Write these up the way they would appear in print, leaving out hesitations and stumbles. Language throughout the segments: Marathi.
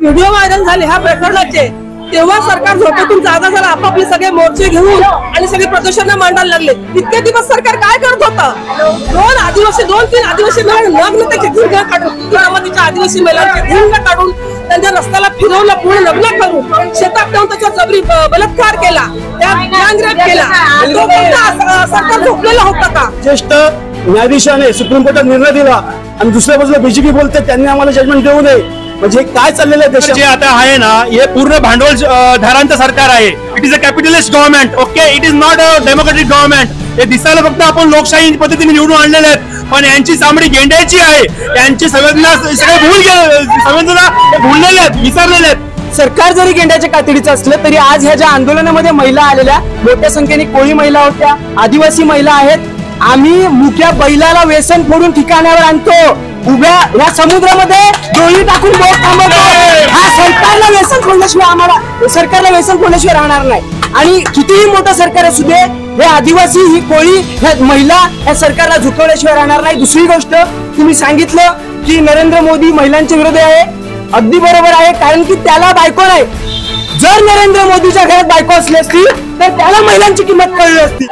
व्हिडिओ व्हायरल झाले ह्या प्रकरणाचे, तेव्हा सरकार झोपेतून जागा झाला, आपापले सगळे मोर्चे घेऊन आणि सगळे प्रदर्शनं मांडायला लागले। इतके दिवस सरकार काय करत होतं? दोन तीन आदिवासी महिला लग्न त्याचे धिंग काढून, किरामतीच्या आदिवासी महिलांचे धिंग काढून त्यांच्या रस्त्याला फिरवलं, पूर्ण लग्न करून शेतात नेऊन त्याच्यावर जबरी बलात्कार केला, त्या गँगरेप केला। तो कोणता सरकार झोपलेला होता का? ज्येष्ठ न्यायाधीशाने सुप्रीम कोर्टात निर्णय दिला आणि दुसऱ्या बाजूला बीजेपी बोलते त्यांनी आम्हाला जजमेंट देऊ नये। म्हणजे काय चाललेलं आहे देशात? जे आता आहे ना, हे पूर्ण भांडवल धारांचं सरकार आहे। It is a capitalist government, okay, it is not a democratic government. हे दिसायला फक्त आपण लोकशाही पद्धतीने निवडून आणलेले आहेत, पण यांची चामडी गेंड्याची आहे। यांची संवेदना संवेदना भुललेले आहेत, विसरलेले आहेत। सरकार जरी गेंड्याच्या कातडीचं असलं तरी आज ह्या ज्या आंदोलनामध्ये महिला आलेल्या, मोठ्या संख्येने कोळी महिला होत्या, आदिवासी महिला आहेत। आम्ही मुक्या बैलाला व्यसन फोडून ठिकाणावर आणतो, उभ्या या समुद्रामध्ये डोळी टाकून बोट थांबवतो। हा सरकारला व्यसन फोडल्याशिवाय आम्हाला सरकारला व्यसन फोडल्याशिवाय राहणार नाही। आणि कितीही मोठं सरकार असू दे, हे आदिवासी, ही कोळी, ह्या महिला या सरकारला झुकवल्याशिवाय राहणार नाही। दुसरी गोष्ट, तुम्ही सांगितलं की नरेंद्र मोदी महिलांच्या विरोधी आहे, अगदी बरोबर आहे, कारण की त्याला बायको नाही। जर नरेंद्र मोदीच्या घरात बायको असली असती तर त्याला महिलांची किंमत कळली असती।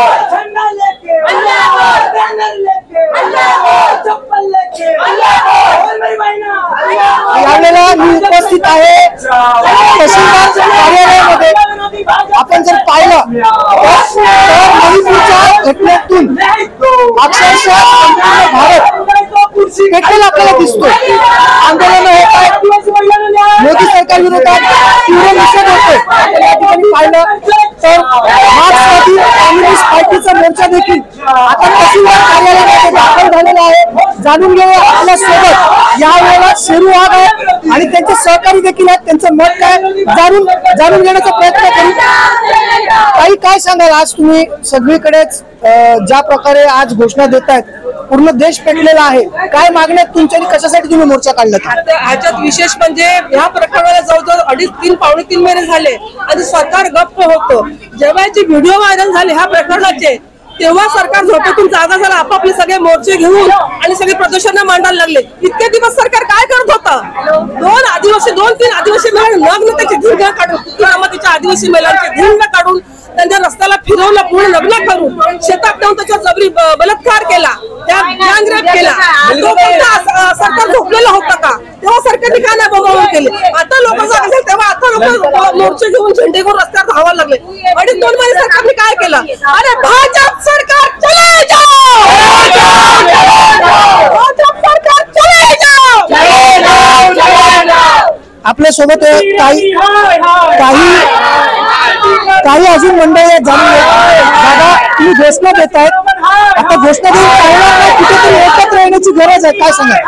यावेळेला मी उपस्थित आहे तहसीलदार कार्यालयामध्ये। आपण जर पाहिलं तर मणिपूरच्या घटनेतून अक्षरशः भारत पेटलेला आपल्याला दिसतो। आंदोलन होत आहे, मोदी सरकार विरोधात तीव्र निषेध होतोय। या ठिकाणी पाहिलं तर मार्क्सवादी कम्युनिस्ट पार्टीचा मोर्चा देखील आता तहसीलदार कार्यालयामध्ये दाखल झालेला आहे। जाणून घेऊया आपल्या सोबत यावेळेला शेरू वाघ आहे आणि त्यांचे सहकारी देखील आहेत, त्यांचं मत काय जाणून घेण्याचा प्रयत्न करू। काही काय सांगाल, आज तुम्ही सगळीकडेच ज्या प्रकारे आज घोषणा देत आहेत, पूर्ण देश पेटलेला आहे, काय मागण्या तुमच्या आणि कशासाठी तुम्ही मोर्चा काढला? ह्याच्यात विशेष म्हणजे ह्या प्रकरणाला जवळजवळ 2.5 पावणे 3 महिने झाले आणि सरकार गप्प होतं। जेव्हा व्हिडिओ व्हायरल झाले ह्या प्रकरणाचे, तेव्हा सरकार झोपेतून जागा झाला, आपापले सगळे मोर्चे घेऊन आणि सगळे प्रदर्शनं मांडायला लागले। इतके दिवस सरकार काय करत होतं? दोन तीन आदिवासी महिला लग्न त्याचे धिंग काढून, किरामतीच्या आदिवासी महिलांचे धिंग काढून त्यांच्या रस्त्याला फिरवलं, पूर्ण लग्न करून शेतात नेऊन त्याच्यावर जबरी बलात्कार केला, त्या गँगरेप केला। तो कोणता सरकार झोपलेला होता का? तेव्हा सरकारने काय नाही बघावून केले? आता लोक जागा झाले तेव्हा आता लोक मोर्चे घेऊन झेंडे घेऊन रस्त्यावर धावायला लागले। 2.5 महिने सरकारने काय केलं? अरे भाजप सरकार चले जाओ, भाजप सरकार चले जाओ। आपल्या सोबत काही अजून मंडळी आहेत, जाणून दादा तुम्ही घोषणा देत आहेत, आता घोषणा देऊन पाहिलं नाही, कुठेतरी एकत्र येण्याची गरज आहे, काय सांगा?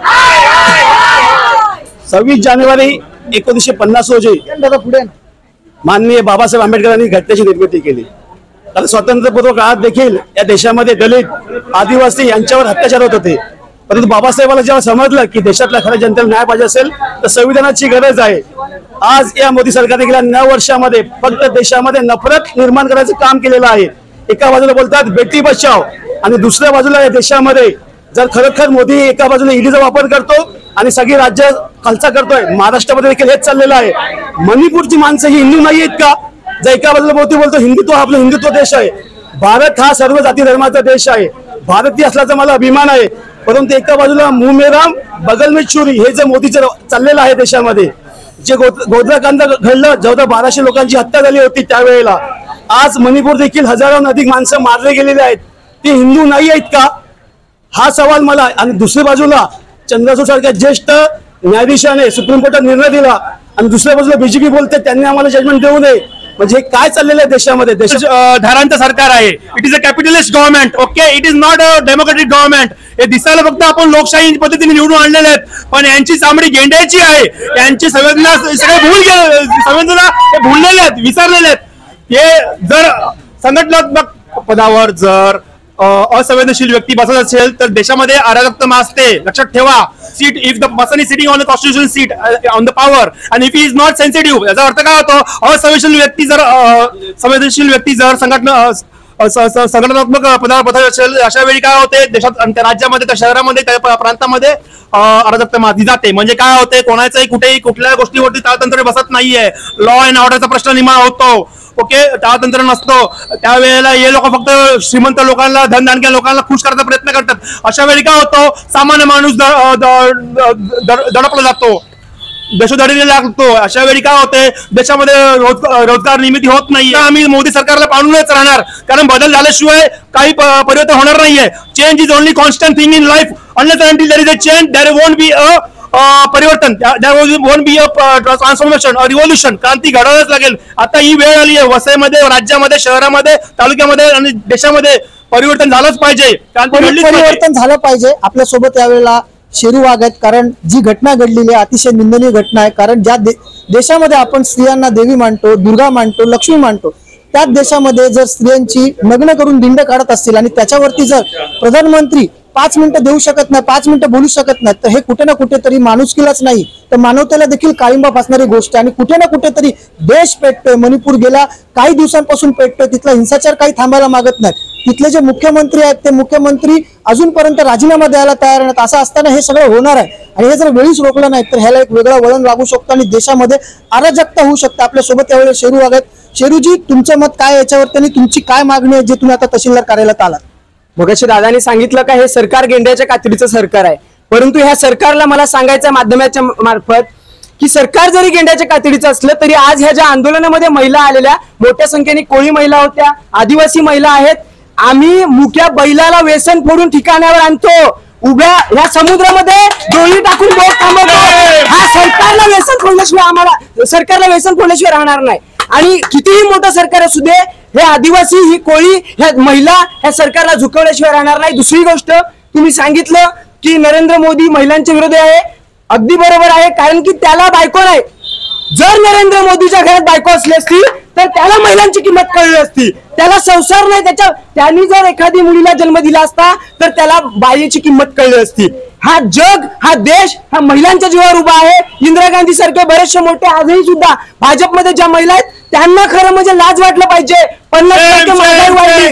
26 जानेवारी 1950 रोजी माननीय बाबासाहेब आंबेडकरांनी घटनेची निर्मिती केली। तर स्वातंत्र्यपूर्व काळात देखील या देशामध्ये दलित, आदिवासी यांच्यावर अत्याचार होत होते, परंतु बाबासाहेबांना जेव्हा समजलं की देशातल्या खऱ्या जनतेला न्याय पाहिजे असेल तर संविधानाची गरज आहे, आज या मोदी सरकारने गेल्या 9 वर्षामध्ये फक्त देशामध्ये नफरत निर्माण करायचं काम केलेलं आहे। एका बाजूला बोलतात बेटी बचाव आणि दुसऱ्या बाजूला या देशामध्ये जर खरोखर मोदी एका बाजूला ईडीचा वापर करतो आणि सगळी राज्य खालसा करतोय, महाराष्ट्रामध्ये देखील हेच चाललेलं आहे। मणिपूरची माणसं ही हिंदू नाही आहेत का? जर एका बाजूला मोदी बोलतो हिंदुत्व हा आपला हिंदुत्व देश आहे, भारत हा सर्व जाती धर्माचा देश आहे, भारतीय असल्याचा मला अभिमान आहे, परंतु एका बाजूला मुंह में राम बगल में छुरी हे जे मोदीचं चाललेलं आहे देशामध्ये, जे गोधरा कांड घडलं, 1400-1200 लोकांची हत्या झाली होती त्यावेळेला, आज मणिपूर देखील हजाराहून अधिक माणसं मारले गेलेले आहेत, ते हिंदू नाही आहेत का? हा सवाल मला। आणि दुसऱ्या बाजूला चंद्रचूड सारख्या ज्येष्ठ न्यायाधीशाने सुप्रीम कोर्टात निर्णय दिला आणि दुसऱ्या बाजूला बीजेपी बोलते त्यांनी आम्हाला जजमेंट देऊ नये। म्हणजे काय चाललेलं आहे देशामध्ये? धारांचं सरकार आहे। It is a capitalist government, okay, it is not a democratic government. हे दिसायला फक्त आपण लोकशाही पद्धतीने निवडून आणलेले आहेत, पण यांची चामडी गेंड्याची आहे। यांची संवेदना संवेदना भुललेले आहेत, विसरलेले आहेत। हे जर संघटनात्मक पदावर जर असंवेदनशील व्यक्ती बसत असेल तर देशामध्ये अराजकता माजते, लक्षात ठेवा। Seat if the person is sitting on the constitution seat on the power and if he is not sensitive, याचा अर्थ काय होतो? असंवेदनशील व्यक्ती जर संघटना संघटनात्मक पदार्थ असेल, अशा वेळी काय होते देशात त्या राज्यामध्ये त्या शहरामध्ये त्या प्रांतामध्ये अराजकता मारली जाते. म्हणजे काय होते, कोणाचाही कुठेही कुठल्या गोष्टीवरती ताळतंत्र बसत नाहीये. लॉ अँड ऑर्डरचा प्रश्न निर्माण होतो. ओके, ताळतंत्र नसतो. त्यावेळेला हे लोक फक्त श्रीमंत लोकांना, धनधानक्या लोकांना खुश करण्याचा प्रयत्न करतात. अशा वेळी काय होतो, सामान्य माणूस दडपला जातो, देशोधडीला लागतो. अशा वेळी काय होते, देशामध्ये रोजगार निर्मिती होत नाही. आम्ही मोदी सरकारला पाडूनच राहणार, कारण बदल झाल्याशिवाय काही परिवर्तन होणार नाहीये. Change is only constant thing in life. Unless until there is a change, there won't be a परिवर्तन, there won't be a transformation, a revolution. क्रांती घडवायलाच लागेल. आता ही वेळ आली आहे. वसईमध्ये, राज्यामध्ये, शहरामध्ये, तालुक्यामध्ये आणि देशामध्ये परिवर्तन झालंच पाहिजे. परिवर्तन झालं पाहिजे. आपल्या सोबत यावेळेला शेरू वाघ आहेत, कारण जी घटना घडलेली आहे अतिशय निंदनीय घटना आहे. कारण ज्या देशामध्ये आपण स्त्रियांना देवी मानतो, दुर्गा मानतो, लक्ष्मी मानतो, त्याच देशामध्ये जर स्त्रियांची नग्न करून दिंड काढत असतील आणि त्याच्यावरती जर प्रधानमंत्री 5 मिनिटं देऊ शकत नाही, 5 मिनिटं बोलू शकत नाही, तर हे कुठे ना कुठेतरी माणुसकीलाच नाही तर मानवतेला देखील काळिंबा फासणारी गोष्ट. आणि कुठे ना कुठेतरी देश पेटतोय. मणिपूर गेल्या काही दिवसांपासून पेटतोय. तिथला हिंसाचार काही थांबायला मागत नाही. तिथले जे मुख्यमंत्री आहेत ते मुख्यमंत्री अजूनपर्यंत राजीनामा द्यायला तयार नाहीत. असं असताना हे सगळं होणार आहे आणि हे जर वेळीच रोखलं नाही तर ह्याला एक वेगळं वळण लागू शकतं आणि देशामध्ये अराजकता होऊ शकते. आपल्या सोबत यावेळी शेरू वाघ आहेत. शेरूजी, तुमचं मत काय याच्यावरती आणि तुमची काय मागणी आहे जे तुम्ही आता तहसीलदार कार्यालयात आलात? मगाशी दादानी सांगितलं का हे सरकार गेंड्याच्या कातडीचं सरकार आहे, परंतु ह्या सरकारला मला सांगायचं माध्यमाच्या मार्फत की सरकार जरी गेंड्याच्या कातडीचं असलं तरी आज ह्या ज्या आंदोलनामध्ये महिला आलेल्या, मोठ्या संख्येने कोळी महिला होत्या, आदिवासी महिला आहेत. आम्ही मुक्या बैलाला व्यसन फोडून ठिकाणावर आणतो, उभ्या ह्या समुद्रामध्ये डोळी टाकून बोट थांबवतो. हा सरकारला व्यसन फोडल्याशिवाय सरकारला व्यसन फोडल्याशिवाय राहणार नाही. आणि कितीही मोठं सरकार असू दे, हे आदिवासी, ही कोळी, ह्या महिला ह्या सरकारला झुकवल्याशिवाय राहणार नाही. दुसरी गोष्ट, तुम्ही सांगितलं की नरेंद्र मोदी महिलांच्या विरोधी आहे. अगदी बरोबर आहे, कारण की त्याला बायको नाही. जर नरेंद्र मोदीच्या घरात बायको असली असती तर त्याला महिलांची किंमत कळली असती. त्याला संसार नाही, त्यांनी जर एखादी मुलीला जन्म दिला असता तर त्याला बाईची किंमत कळली असती. हा जग, हा देश, हा महिलांच्या जीवावर उभा आहे. इंदिरा गांधी सारखे बरेचसे मोठे आजही सुद्धा भाजपमध्ये ज्या महिला आहेत त्यांना खरं म्हणजे लाज वाटलं पाहिजे. 50% महागाई वाढली,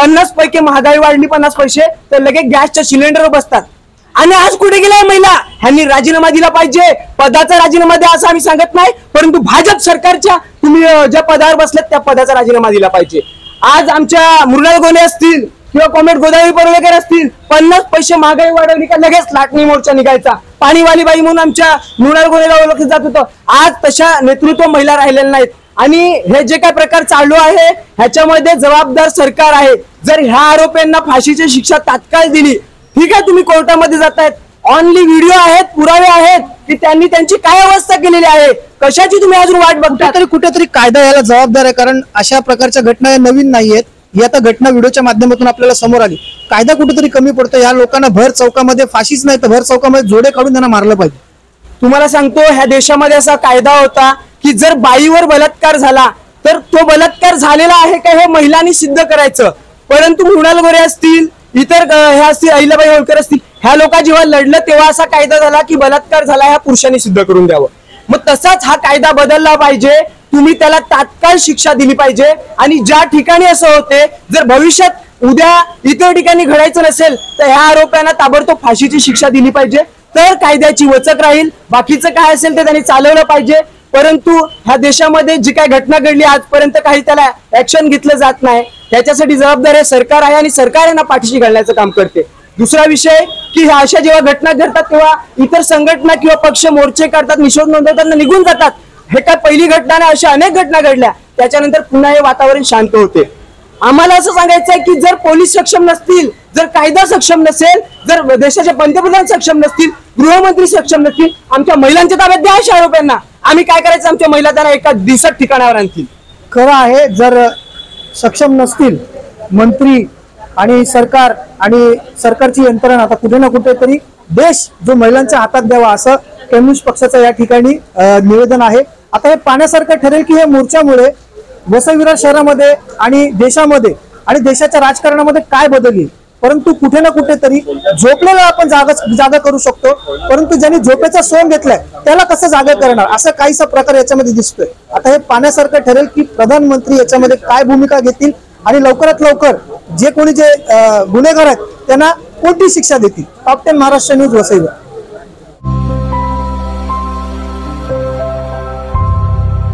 50% वाढली, 50 पैसे तर लगेच गॅसच्या सिलेंडरवर बसतात. आणि आज कुठे गेलाय महिला? ह्यांनी राजीनामा दिला पाहिजे. पदाचा राजीनामा द्या असं आम्ही सांगत नाही, परंतु भाजप सरकारच्या तुम्ही ज्या पदावर बसलेत त्या पदाचा राजीनामा दिला पाहिजे. आज आमच्या मृणाल गोले असतील किंवा कॉम्रेड गोदावरी पडवळकर असतील, 50 पैसे महागाई वाढवली का लगेच लाटणी मोर्चा निघायचा. पाणीवाली बाई म्हणून आमच्या मृणाल गोलेला ओळखलं जात होतं. आज तशा नेतृत्व महिला राहिलेल्या नाहीत. आणि हे जे काय प्रकार चालू आहे ह्याच्यामध्ये जबाबदार सरकार आहे. जर ह्या आरोपींना फाशीची शिक्षा तात्काळ दिली, ठीक आहे, तुम्ही कोर्टामध्ये जातायत, ऑनली व्हिडिओ आहेत, पुरावे आहेत की त्यांनी त्यांची काय अवस्था केलेली आहे, कशाची तुम्ही अजून वाट बघता? तरी कुठेतरी कायदा याला जबाबदार आहे, कारण अशा प्रकारच्या घटना नवीन नाहीयेत. ही आता घटना व्हिडिओच्या माध्यमातून आपल्याला समोर आली. कायदा कुठेतरी कमी पडतो. या लोकांना भर चौकामध्ये फाशीच नाही तर भर चौकामध्ये जोडे काढून त्यांना मारलं पाहिजे. तुम्हाला सांगतो, ह्या देशामध्ये असा कायदा होता की जर बाईवर बलात्कार झाला तर तो बलात्कार झालेला आहे का हे महिलांनी सिद्ध करायचं. परंतु मृणाल गोरे असतील, इतर ह्या असतील, अहिल्याबाई होळकर असतील, ह्या लोक जेव्हा लढलं तेव्हा असा कायदा झाला की बलात्कार झाला ह्या पुरुषांनी सिद्ध करून द्यावं. मग तसाच हा कायदा बदलला पाहिजे. तुम्ही त्याला तात्काळ शिक्षा दिली पाहिजे. आणि ज्या ठिकाणी असं होते, जर भविष्यात उद्या इतर ठिकाणी घडायचं नसेल तर ह्या आरोप्यांना ताबडतोब फाशीची शिक्षा दिली पाहिजे. तर कायद्याची वचक राहील. बाकीचं काय असेल ते त्यांनी चालवलं पाहिजे. परंतु ह्या देशामध्ये जी काय घटना घडली आजपर्यंत काही त्याला ऍक्शन घेतलं जात नाही. त्याच्यासाठी जबाबदार हे सरकार आहे आणि सरकार यांना पाठीशी घालण्याचं काम करते. दुसरा विषय की अशा जेव्हा घटना घडतात तेव्हा इतर संघटना किंवा पक्ष मोर्चे करतात, निषेध नोंदवतात, निघून जातात. हे काय पहिली घटना नाही, अशा अनेक घटना घडल्या. त्याच्यानंतर पुन्हा हे वातावरण शांत होते. आम्हाला असं सांगायचं आहे की जर पोलीस सक्षम नसतील, जर कायदा सक्षम नसेल, जर देशाचे पंतप्रधान सक्षम नसतील, गृहमंत्री सक्षम नसतील, आमच्या महिलांच्या ताब्यात द्या अशा आरोप्यांना. आम्ही काय करायचं? आमच्या महिला त्यांना एका दिवसात ठिकाणावर आणतील. खरं आहे, जर सक्षम नसतील मंत्री आणि सरकार आणि सरकारची यंत्रणा, आता कुठे ना कुठेतरी देश जो महिलांच्या हातात द्यावा असं कम्युनिस्ट पक्षाचं या ठिकाणी निवेदन आहे. आता हे पाण्यासारखं ठरेल की हे मोर्चामुळे वसई विरार शहरामध्ये आणि देशामध्ये आणि देशाच्या राजकारणामध्ये काय बदल येईल. परंतु कुठे ना कुठेतरी झोपलेला आपण जागा करू शकतो, परंतु ज्यांनी झोपेचा सोंग घेतलाय त्याला कसं जागा करणार, असा काहीसा प्रकार याच्यामध्ये दिसतोय. आता हे पाण्यासारखं ठरेल की प्रधानमंत्री याच्यामध्ये काय भूमिका घेतील आणि लवकरात लवकर जे कोणी जे गुन्हेगार आहेत त्यांना कोणती शिक्षा देतील. Top 10 Maharashtra news Vasai.